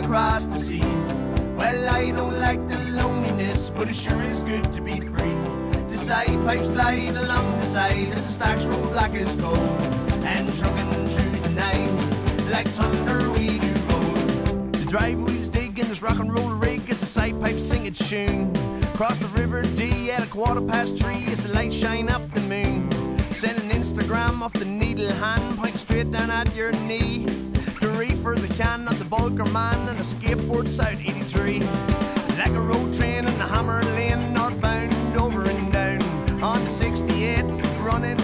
across the sea. Well, I don't like the loneliness, but it sure is good to be free. The side pipes glide along the side as the stacks roll black as coal, and trucking through the night like thunder we do roll. The drive wheels dig in this rock and roll rig as the side pipes sing its tune. Cross the river Dee at 3:15 as the lights shine up the moon. Send an Instagram off the needle hand, point straight down at your knee. The reefer, the can of the bulker man, and a skateboard South 83. Like a road train on the Hammer Lane, northbound over and down. On the 68, running